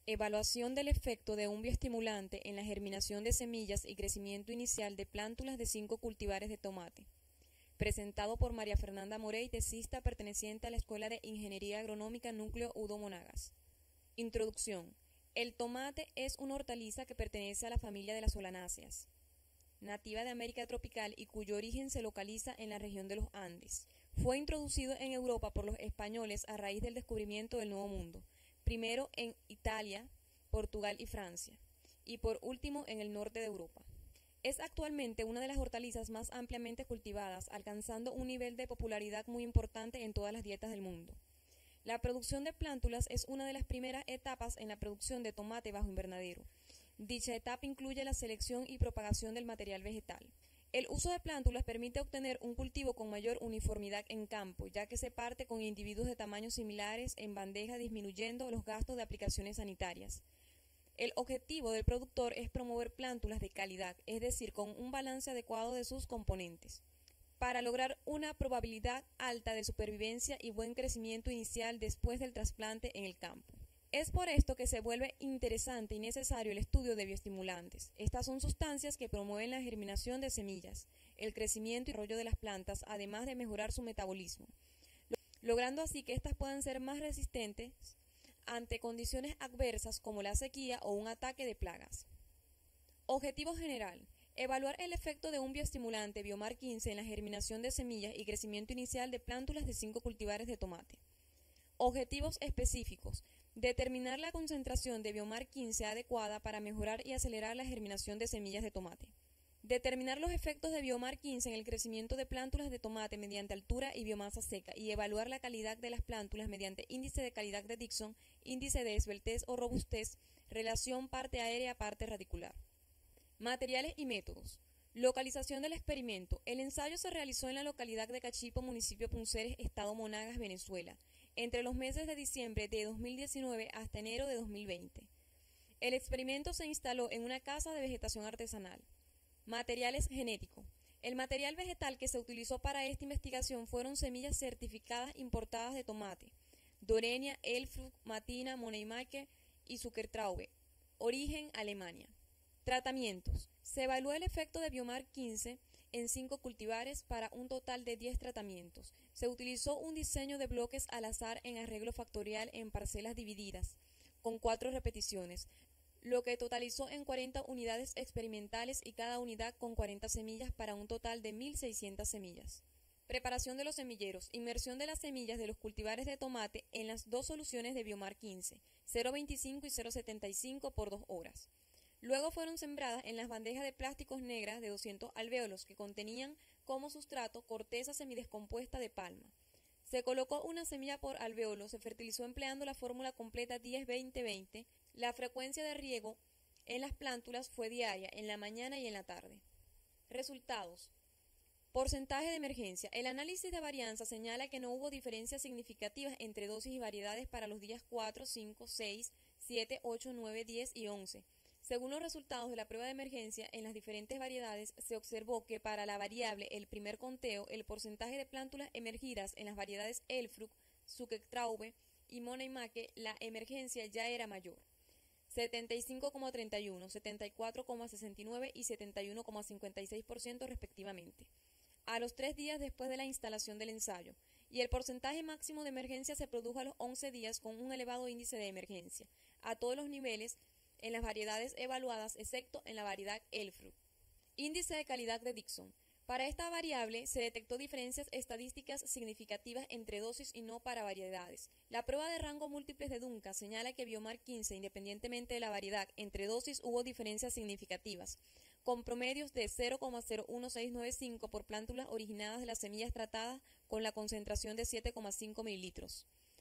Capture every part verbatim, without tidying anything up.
Evaluación del efecto de un bioestimulante en la germinación de semillas y crecimiento inicial de plántulas de cinco cultivares de tomate. Presentado por María Fernanda Morey, tesista perteneciente a la Escuela de Ingeniería Agronómica Núcleo Udo Monagas. Introducción. El tomate es una hortaliza que pertenece a la familia de las solanáceas, nativa de América tropical y cuyo origen se localiza en la región de los Andes. Fue introducido en Europa por los españoles a raíz del descubrimiento del Nuevo Mundo, primero en Italia, Portugal y Francia, y por último en el norte de Europa. Es actualmente una de las hortalizas más ampliamente cultivadas, alcanzando un nivel de popularidad muy importante en todas las dietas del mundo. La producción de plántulas es una de las primeras etapas en la producción de tomate bajo invernadero. Dicha etapa incluye la selección y propagación del material vegetal. El uso de plántulas permite obtener un cultivo con mayor uniformidad en campo, ya que se parte con individuos de tamaños similares en bandeja, disminuyendo los gastos de aplicaciones sanitarias. El objetivo del productor es promover plántulas de calidad, es decir, con un balance adecuado de sus componentes, para lograr una probabilidad alta de supervivencia y buen crecimiento inicial después del trasplante en el campo. Es por esto que se vuelve interesante y necesario el estudio de bioestimulantes. Estas son sustancias que promueven la germinación de semillas, el crecimiento y desarrollo de las plantas, además de mejorar su metabolismo, logrando así que éstas puedan ser más resistentes ante condiciones adversas como la sequía o un ataque de plagas. Objetivo general. Evaluar el efecto de un bioestimulante Biomar quince en la germinación de semillas y crecimiento inicial de plántulas de cinco cultivares de tomate. Objetivos específicos. Determinar la concentración de Biomar quince adecuada para mejorar y acelerar la germinación de semillas de tomate. Determinar los efectos de Biomar quince en el crecimiento de plántulas de tomate mediante altura y biomasa seca y evaluar la calidad de las plántulas mediante índice de calidad de Dixon, índice de esbeltez o robustez, relación parte aérea-parte radicular. Materiales y métodos. Localización del experimento. El ensayo se realizó en la localidad de Cachipo, municipio Punceres, estado Monagas, Venezuela, entre los meses de diciembre de dos mil diecinueve hasta enero de dos mil veinte. El experimento se instaló en una casa de vegetación artesanal. Materiales genéticos. El material vegetal que se utilizó para esta investigación fueron semillas certificadas importadas de tomate, Dorenia, Elfrucht, Matina, Moneymake y Zuckertraube, origen Alemania. Tratamientos. Se evaluó el efecto de Biomar quince en cinco cultivares para un total de diez tratamientos. Se utilizó un diseño de bloques al azar en arreglo factorial en parcelas divididas, con cuatro repeticiones, lo que totalizó en cuarenta unidades experimentales y cada unidad con cuarenta semillas para un total de mil seiscientas semillas. Preparación de los semilleros. Inmersión de las semillas de los cultivares de tomate en las dos soluciones de Biomar quince, cero punto veinticinco y cero punto setenta y cinco por dos horas. Luego fueron sembradas en las bandejas de plásticos negras de doscientos alvéolos que contenían como sustrato corteza semidescompuesta de palma. Se colocó una semilla por alvéolo, se fertilizó empleando la fórmula completa diez veinte veinte. La frecuencia de riego en las plántulas fue diaria, en la mañana y en la tarde. Resultados. Porcentaje de emergencia. El análisis de varianza señala que no hubo diferencias significativas entre dosis y variedades para los días cuatro, cinco, seis, siete, ocho, nueve, diez y once. Según los resultados de la prueba de emergencia en las diferentes variedades, se observó que para la variable el primer conteo, el porcentaje de plántulas emergidas en las variedades Elfrucht, Zuckertraube y Moneymake, la emergencia ya era mayor, setenta y cinco coma treinta y uno, setenta y cuatro coma sesenta y nueve y setenta y uno coma cincuenta y seis por ciento respectivamente, a los tres días después de la instalación del ensayo, y el porcentaje máximo de emergencia se produjo a los once días con un elevado índice de emergencia, a todos los niveles, en las variedades evaluadas, excepto en la variedad Elfrucht. Índice de calidad de Dixon. Para esta variable se detectó diferencias estadísticas significativas entre dosis y no para variedades. La prueba de rango múltiples de Duncan señala que Biomar quince, independientemente de la variedad, entre dosis hubo diferencias significativas, con promedios de cero coma cero uno seis nueve cinco por plántulas originadas de las semillas tratadas con la concentración de siete coma cinco mililitros,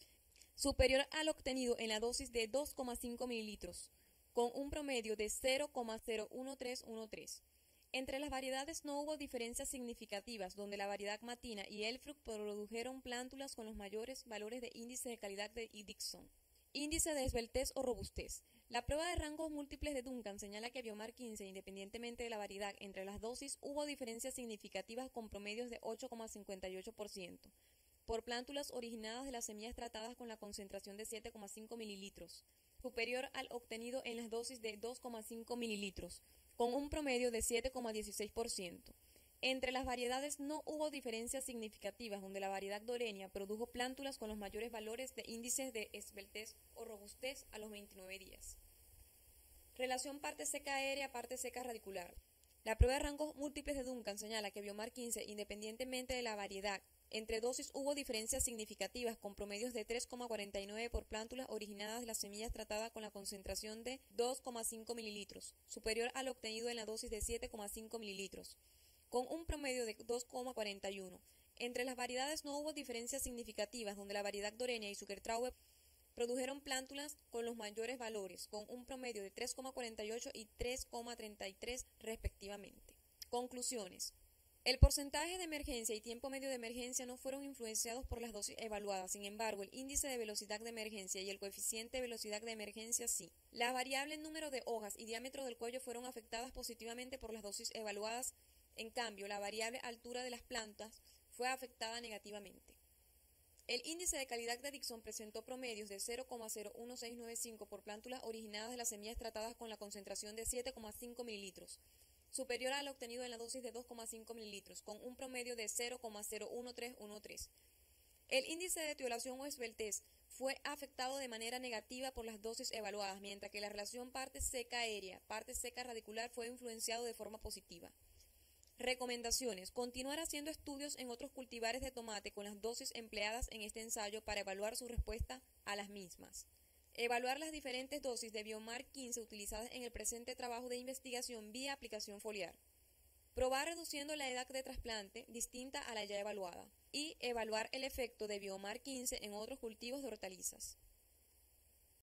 superior al obtenido en la dosis de dos coma cinco mililitros, con un promedio de cero coma cero uno tres uno tres. Entre las variedades no hubo diferencias significativas, donde la variedad Matina y Elfrucht produjeron plántulas con los mayores valores de índice de calidad de Dixon. Índice de esbeltez o robustez. La prueba de rangos múltiples de Duncan señala que Biomar quince, independientemente de la variedad entre las dosis, hubo diferencias significativas con promedios de ocho coma cincuenta y ocho por ciento, por plántulas originadas de las semillas tratadas con la concentración de siete coma cinco mililitros, superior al obtenido en las dosis de dos coma cinco mililitros, con un promedio de siete coma dieciséis por ciento. Entre las variedades no hubo diferencias significativas, donde la variedad doreña produjo plántulas con los mayores valores de índices de esbeltez o robustez a los veintinueve días. Relación parte seca aérea, parte seca radicular. La prueba de rangos múltiples de Duncan señala que Biomar quince, independientemente de la variedad, entre dosis hubo diferencias significativas con promedios de tres coma cuarenta y nueve por plántulas originadas de las semillas tratadas con la concentración de dos coma cinco mililitros, superior al obtenido en la dosis de siete coma cinco mililitros, con un promedio de dos coma cuarenta y uno. Entre las variedades no hubo diferencias significativas, donde la variedad doreña y Zuckertraube produjeron plántulas con los mayores valores, con un promedio de tres coma cuarenta y ocho y tres coma treinta y tres respectivamente. Conclusiones. El porcentaje de emergencia y tiempo medio de emergencia no fueron influenciados por las dosis evaluadas, sin embargo, el índice de velocidad de emergencia y el coeficiente de velocidad de emergencia sí. La variable número de hojas y diámetro del cuello fueron afectadas positivamente por las dosis evaluadas, en cambio, la variable altura de las plantas fue afectada negativamente. El índice de calidad de Dixon presentó promedios de cero coma cero uno seis nueve cinco por plántulas originadas de las semillas tratadas con la concentración de siete coma cinco mililitros, superior al obtenido en la dosis de dos coma cinco mililitros, con un promedio de cero coma cero uno tres uno tres. El índice de etiolación o esbeltez fue afectado de manera negativa por las dosis evaluadas, mientras que la relación parte seca aérea, parte seca radicular fue influenciado de forma positiva. Recomendaciones. Continuar haciendo estudios en otros cultivares de tomate con las dosis empleadas en este ensayo para evaluar su respuesta a las mismas. Evaluar las diferentes dosis de Biomar quince utilizadas en el presente trabajo de investigación vía aplicación foliar. Probar reduciendo la edad de trasplante distinta a la ya evaluada. Y evaluar el efecto de Biomar quince en otros cultivos de hortalizas.